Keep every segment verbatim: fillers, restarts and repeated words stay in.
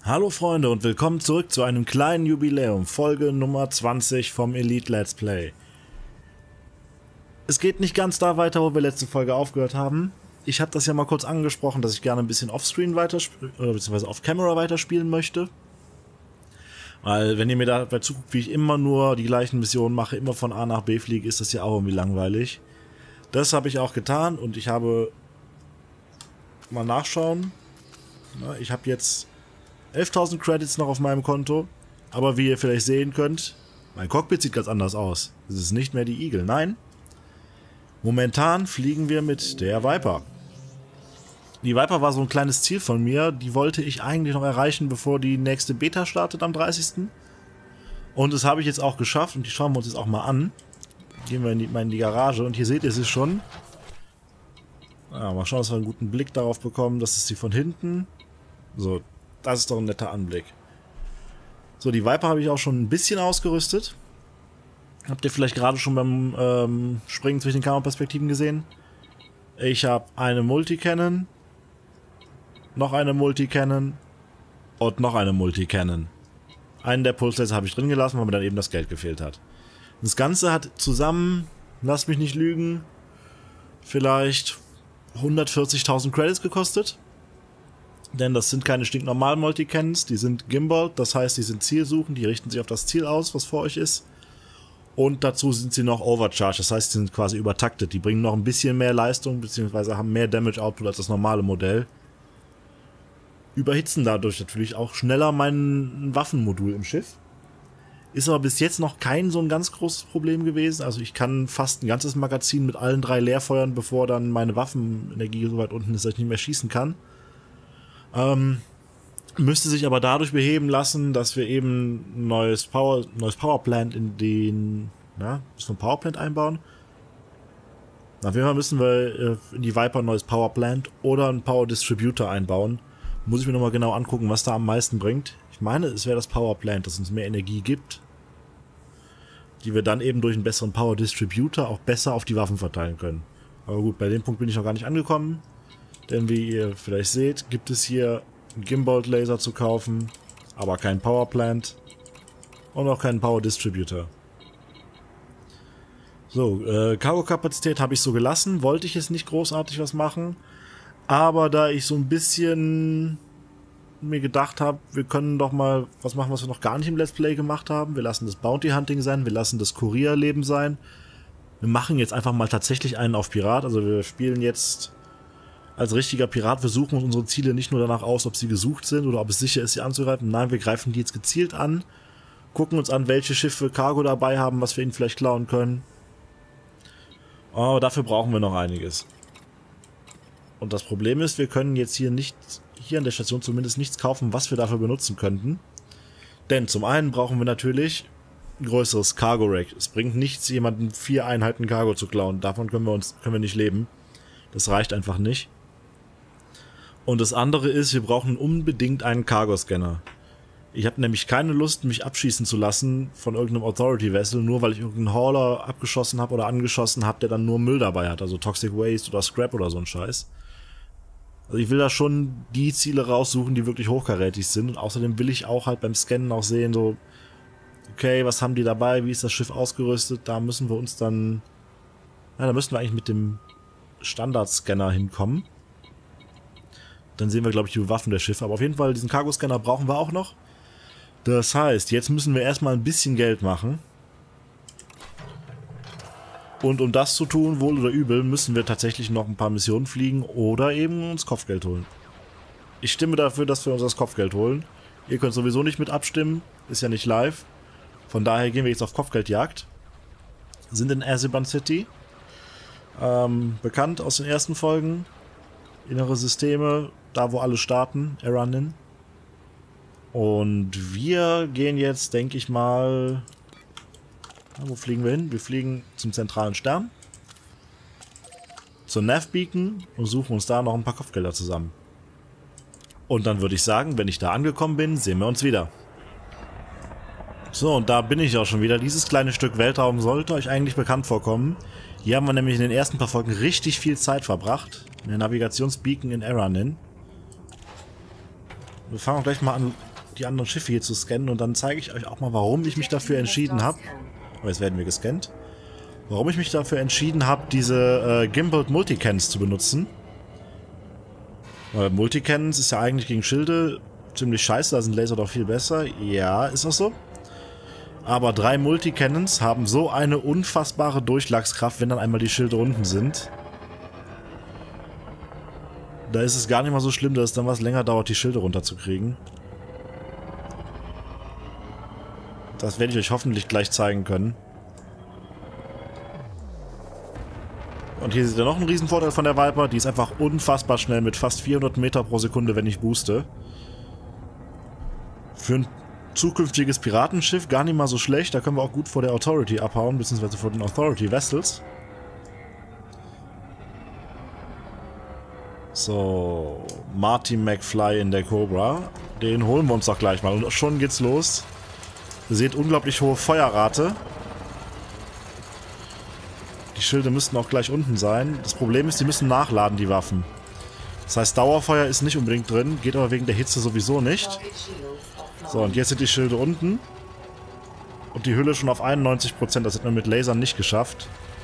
Hallo Freunde und willkommen zurück zu einem kleinen Jubiläum, Folge Nummer zwanzig vom Elite Let's Play. Es geht nicht ganz da weiter, wo wir letzte Folge aufgehört haben. Ich habe das ja mal kurz angesprochen, dass ich gerne ein bisschen offscreen weiterspielen, oder beziehungsweise off-camera weiterspielen möchte. Weil wenn ihr mir dabei zuguckt, wie ich immer nur die gleichen Missionen mache, immer von A nach B fliege, ist das ja auch irgendwie langweilig. Das habe ich auch getan und ich habe mal nachschauen. Ich habe jetzt elftausend Credits noch auf meinem Konto, aber wie ihr vielleicht sehen könnt, mein Cockpit sieht ganz anders aus. Es ist nicht mehr die Eagle, nein. Momentan fliegen wir mit der Viper. Die Viper war so ein kleines Ziel von mir, die wollte ich eigentlich noch erreichen, bevor die nächste Beta startet am dreißigsten Und das habe ich jetzt auch geschafft und die schauen wir uns jetzt auch mal an. Gehen wir in die, mal in die Garage und hier seht ihr sie schon. Ja, mal schauen, dass wir einen guten Blick darauf bekommen, das ist sie von hinten. So, das ist doch ein netter Anblick. So, die Viper habe ich auch schon ein bisschen ausgerüstet. Habt ihr vielleicht gerade schon beim ähm, Springen zwischen den Kameraperspektiven gesehen. Ich habe eine Multicannon, noch eine Multicannon und noch eine Multicannon. Einen der Pulse habe ich drin gelassen, weil mir dann eben das Geld gefehlt hat. Das Ganze hat zusammen, lasst mich nicht lügen, vielleicht hundertvierzigtausend Credits gekostet. Denn das sind keine stinknormalen Multicannons, die sind gimbal, das heißt, die sind zielsuchend, die richten sich auf das Ziel aus, was vor euch ist. Und dazu sind sie noch overcharged, das heißt, sie sind quasi übertaktet. Die bringen noch ein bisschen mehr Leistung, beziehungsweise haben mehr Damage Output als das normale Modell. Überhitzen dadurch natürlich auch schneller mein Waffenmodul im Schiff. Ist aber bis jetzt noch kein so ein ganz großes Problem gewesen. Also ich kann fast ein ganzes Magazin mit allen drei leer feuern, bevor dann meine Waffenenergie so weit unten ist, dass ich nicht mehr schießen kann. Ähm, müsste sich aber dadurch beheben lassen, dass wir eben ein neues Power, neues Powerplant in den, na, müssen wir ein Powerplant einbauen? Auf jeden Fall müssen wir in die Viper ein neues Powerplant oder einen Power Distributor einbauen. Muss ich mir nochmal genau angucken, was da am meisten bringt. Ich meine, es wäre das Powerplant, das uns mehr Energie gibt, die wir dann eben durch einen besseren Power Distributor auch besser auf die Waffen verteilen können. Aber gut, bei dem Punkt bin ich noch gar nicht angekommen. Denn wie ihr vielleicht seht, gibt es hier einen Gimbal-Laser zu kaufen, aber kein Powerplant und auch keinen Power Distributor. So, äh, Cargo-Kapazität habe ich so gelassen, wollte ich jetzt nicht großartig was machen, aber da ich so ein bisschen mir gedacht habe, wir können doch mal was machen, was wir noch gar nicht im Let's Play gemacht haben. Wir lassen das Bounty Hunting sein, wir lassen das Kurierleben sein. Wir machen jetzt einfach mal tatsächlich einen auf Pirat, also wir spielen jetzt als richtiger Pirat, wir suchen uns unsere Ziele nicht nur danach aus, ob sie gesucht sind oder ob es sicher ist, sie anzugreifen. Nein, wir greifen die jetzt gezielt an, gucken uns an, welche Schiffe Cargo dabei haben, was wir ihnen vielleicht klauen können. Aber dafür brauchen wir noch einiges. Und das Problem ist, wir können jetzt hier nicht, hier an der Station zumindest nichts kaufen, was wir dafür benutzen könnten. Denn zum einen brauchen wir natürlich ein größeres Cargo-Rack. Es bringt nichts, jemanden vier Einheiten Cargo zu klauen. Davon können wir uns, können wir nicht leben. Das reicht einfach nicht. Und das andere ist, wir brauchen unbedingt einen Cargo-Scanner. Ich habe nämlich keine Lust, mich abschießen zu lassen von irgendeinem Authority-Vessel, nur weil ich irgendeinen Hauler abgeschossen habe oder angeschossen habe, der dann nur Müll dabei hat, also Toxic Waste oder Scrap oder so ein Scheiß. Also ich will da schon die Ziele raussuchen, die wirklich hochkarätig sind. Und außerdem will ich auch halt beim Scannen auch sehen, so, okay, was haben die dabei, wie ist das Schiff ausgerüstet, da müssen wir uns dann, ja, da müssen wir eigentlich mit dem Standard-Scanner hinkommen. Dann sehen wir, glaube ich, die Waffen der Schiffe. Aber auf jeden Fall, diesen Cargo-Scanner brauchen wir auch noch. Das heißt, jetzt müssen wir erstmal ein bisschen Geld machen. Und um das zu tun, wohl oder übel, müssen wir tatsächlich noch ein paar Missionen fliegen oder eben uns Kopfgeld holen. Ich stimme dafür, dass wir uns das Kopfgeld holen. Ihr könnt sowieso nicht mit abstimmen. Ist ja nicht live. Von daher gehen wir jetzt auf Kopfgeldjagd. Sind in Azeban City. Ähm, bekannt aus den ersten Folgen. Innere Systeme, da wo alle starten, Eranin. Und wir gehen jetzt, denke ich mal, na, wo fliegen wir hin? Wir fliegen zum zentralen Stern, zur Nav Beacon und suchen uns da noch ein paar Kopfgelder zusammen. Und dann würde ich sagen, wenn ich da angekommen bin, sehen wir uns wieder. So, und da bin ich auch schon wieder. Dieses kleine Stück Weltraum sollte euch eigentlich bekannt vorkommen. Hier haben wir nämlich in den ersten paar Folgen richtig viel Zeit verbracht. In der Navigationsbeacon in Eranin. Wir fangen auch gleich mal an die anderen Schiffe hier zu scannen und dann zeige ich euch auch mal, warum ich mich dafür entschieden habe. Oh, jetzt werden wir gescannt. Warum ich mich dafür entschieden habe, diese äh, Gimbaled Multicans zu benutzen. Weil Multicans ist ja eigentlich gegen Schilde ziemlich scheiße, da sind Laser doch viel besser. Ja, ist das so? Aber drei Multicannons haben so eine unfassbare Durchschlagskraft, wenn dann einmal die Schilde unten sind. Da ist es gar nicht mal so schlimm, dass es dann was länger dauert, die Schilde runterzukriegen. Das werde ich euch hoffentlich gleich zeigen können. Und hier seht ihr noch einen riesen Vorteil von der Viper. Die ist einfach unfassbar schnell mit fast vierhundert Meter pro Sekunde, wenn ich booste. Für ein zukünftiges Piratenschiff gar nicht mal so schlecht. Da können wir auch gut vor der Authority abhauen, beziehungsweise vor den Authority Vessels. So, Marty McFly in der Cobra. Den holen wir uns doch gleich mal. Und schon geht's los. Ihr seht unglaublich hohe Feuerrate. Die Schilde müssten auch gleich unten sein. Das Problem ist, die müssen nachladen, die Waffen. Das heißt, Dauerfeuer ist nicht unbedingt drin, geht aber wegen der Hitze sowieso nicht. So, und jetzt sind die Schilde unten. Und die Hülle schon auf einundneunzig Prozent. Das hat man mit Lasern nicht geschafft.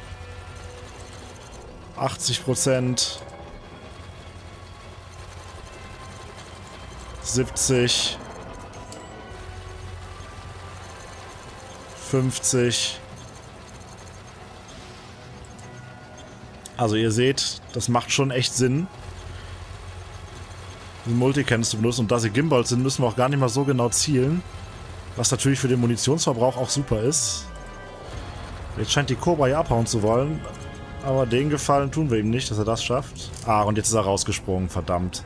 achtzig Prozent. siebzig. fünfzig. Also ihr seht, das macht schon echt Sinn, die Multicans zu benutzen. Und da sie Gimbals sind, müssen wir auch gar nicht mal so genau zielen. Was natürlich für den Munitionsverbrauch auch super ist. Jetzt scheint die Cobra hier abhauen zu wollen. Aber den Gefallen tun wir ihm nicht, dass er das schafft. Ah, und jetzt ist er rausgesprungen, verdammt.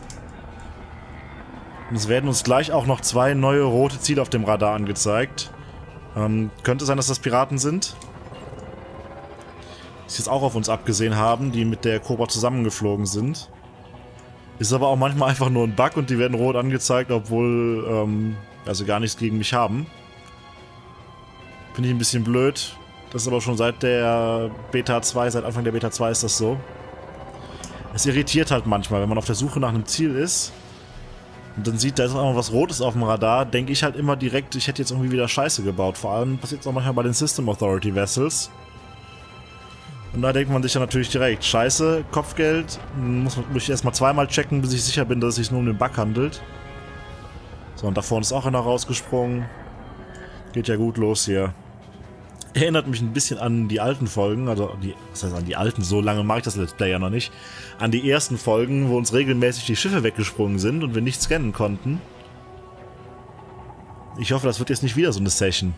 Und es werden uns gleich auch noch zwei neue rote Ziele auf dem Radar angezeigt. Ähm, könnte sein, dass das Piraten sind. Die jetzt auch auf uns abgesehen haben, die mit der Cobra zusammengeflogen sind. Ist aber auch manchmal einfach nur ein Bug und die werden rot angezeigt, obwohl ähm, also gar nichts gegen mich haben. Finde ich ein bisschen blöd. Das ist aber schon seit der Beta zwei, seit Anfang der Beta zwei ist das so. Es irritiert halt manchmal, wenn man auf der Suche nach einem Ziel ist und dann sieht, da ist auch noch was Rotes auf dem Radar, denke ich halt immer direkt, ich hätte jetzt irgendwie wieder Scheiße gebaut. Vor allem passiert es auch manchmal bei den System Authority Vessels. Und da denkt man sich ja natürlich direkt, scheiße, Kopfgeld, muss, muss ich erstmal zweimal checken, bis ich sicher bin, dass es sich nur um den Bug handelt. So, und da vorne ist auch einer rausgesprungen. Geht ja gut los hier. Erinnert mich ein bisschen an die alten Folgen, also die, was heißt an die alten, so lange mag ich das Let's Play ja noch nicht. An die ersten Folgen, wo uns regelmäßig die Schiffe weggesprungen sind und wir nicht scannen konnten. Ich hoffe, das wird jetzt nicht wieder so eine Session.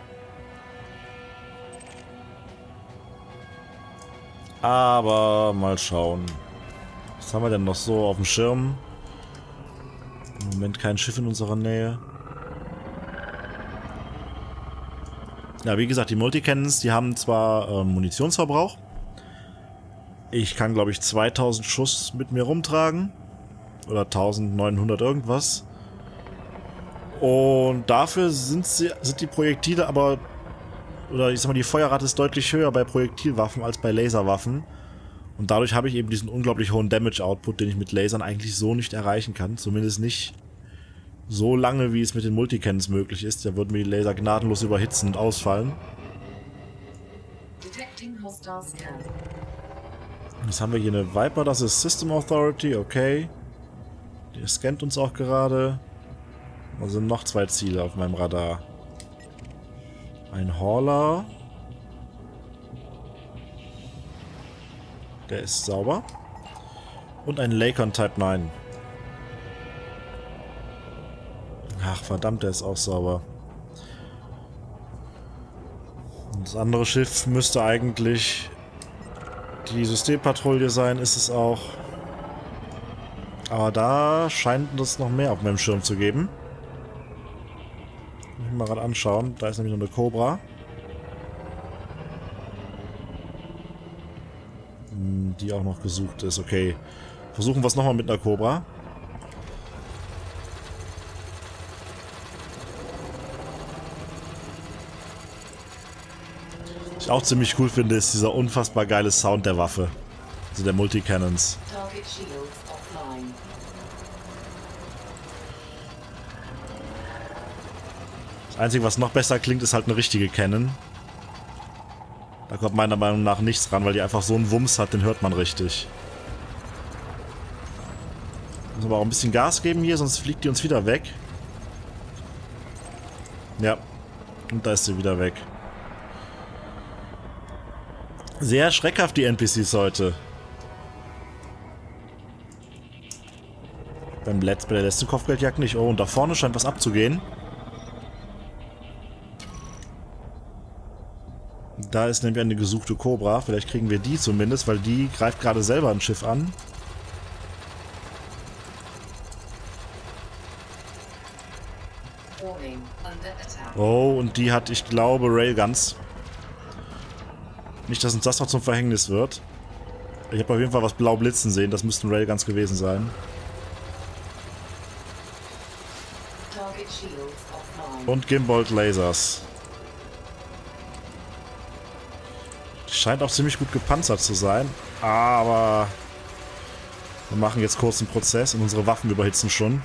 Aber mal schauen. Was haben wir denn noch so auf dem Schirm? Im Moment kein Schiff in unserer Nähe. Ja, wie gesagt, die Multicannons, die haben zwar äh, Munitionsverbrauch. Ich kann, glaube ich, zweitausend Schuss mit mir rumtragen. Oder eintausendneunhundert irgendwas. Und dafür sind, sie, sind die Projektile aber... Oder ich sag mal, die Feuerrate ist deutlich höher bei Projektilwaffen als bei Laserwaffen. Und dadurch habe ich eben diesen unglaublich hohen Damage-Output, den ich mit Lasern eigentlich so nicht erreichen kann. Zumindest nicht so lange, wie es mit den Multicannons möglich ist. Da würden mir die Laser gnadenlos überhitzen und ausfallen. Jetzt haben wir hier eine Viper, das ist System Authority, okay. Der scannt uns auch gerade. Da sind noch zwei Ziele auf meinem Radar. Ein Hauler. Der ist sauber. Und ein Lakon Type neun. Ach verdammt, der ist auch sauber. Und das andere Schiff müsste eigentlich die Systempatrouille sein, ist es auch. Aber da scheint es noch mehr auf meinem Schirm zu geben. Muss ich mal gerade anschauen. Da ist nämlich noch eine Cobra. Die auch noch gesucht ist. Okay. Versuchen wir es nochmal mit einer Cobra. Was ich auch ziemlich cool finde, ist dieser unfassbar geile Sound der Waffe. Also der Multicannons. Das Einzige, was noch besser klingt, ist halt eine richtige Cannon. Da kommt meiner Meinung nach nichts ran, weil die einfach so einen Wumms hat, den hört man richtig. Müssen wir auch ein bisschen Gas geben hier, sonst fliegt die uns wieder weg. Ja. Und da ist sie wieder weg. Sehr schreckhaft die N P Cs heute. Beim Let's bei der letzten Kopfgeldjagd nicht. Oh, und da vorne scheint was abzugehen. Da ist nämlich eine gesuchte Cobra. Vielleicht kriegen wir die zumindest, weil die greift gerade selber ein Schiff an. Oh, und die hat, ich glaube, Railguns. Nicht, dass uns das noch zum Verhängnis wird. Ich habe auf jeden Fall was blau blitzen sehen. Das müssten Railguns gewesen sein. Und Gimbolt Lasers. Die scheint auch ziemlich gut gepanzert zu sein. Aber wir machen jetzt kurz einen Prozess und unsere Waffen überhitzen schon.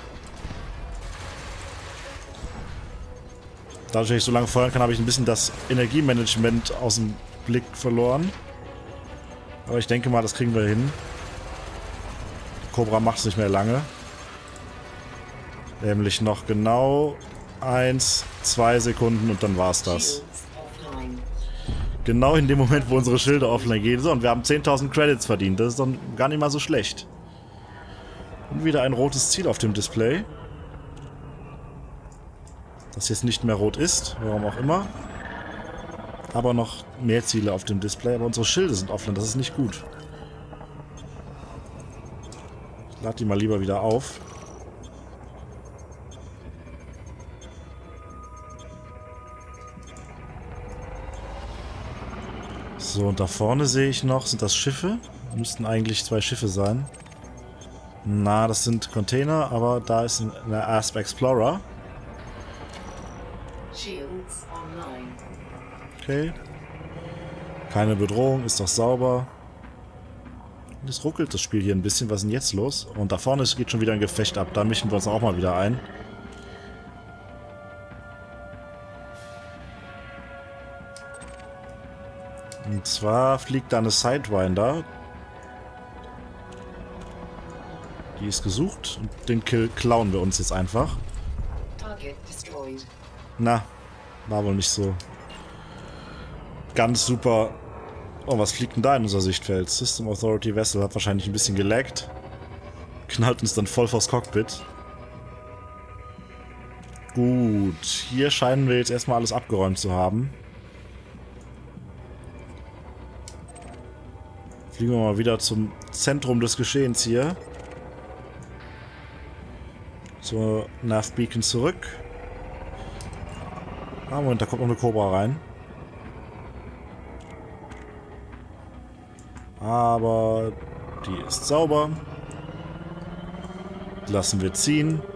Dadurch, dass ich so lange feuern kann, habe ich ein bisschen das Energiemanagement aus dem Blick verloren. Aber ich denke mal, das kriegen wir hin. Die Cobra macht es nicht mehr lange. Nämlich noch genau eins, zwei Sekunden und dann war's das. Genau in dem Moment, wo unsere Schilder offline gehen. So, und wir haben zehntausend Credits verdient. Das ist dann gar nicht mal so schlecht. Und wieder ein rotes Ziel auf dem Display. Das jetzt nicht mehr rot ist, warum auch immer. Aber noch mehr Ziele auf dem Display. Aber unsere Schilde sind offline, das ist nicht gut. Ich lade die mal lieber wieder auf. So, und da vorne sehe ich noch, sind das Schiffe? Müssten eigentlich zwei Schiffe sein. Na, das sind Container, aber da ist eine Asp Explorer. Okay. Keine Bedrohung, ist doch sauber. Und es ruckelt das Spiel hier ein bisschen. Was ist denn jetzt los? Und da vorne geht schon wieder ein Gefecht ab. Da mischen wir uns auch mal wieder ein. Und zwar fliegt da eine Sidewinder. Die ist gesucht. Und den Kill klauen wir uns jetzt einfach. Na, war wohl nicht so ganz super. Oh, was fliegt denn da in unser Sichtfeld? System Authority Vessel hat wahrscheinlich ein bisschen gelaggt. Knallt uns dann voll vors Cockpit. Gut, hier scheinen wir jetzt erstmal alles abgeräumt zu haben. Fliegen wir mal wieder zum Zentrum des Geschehens hier. Zur Nav Beacon zurück. Ah, Moment, da kommt noch eine Cobra rein. Aber die ist sauber. Lassen wir ziehen.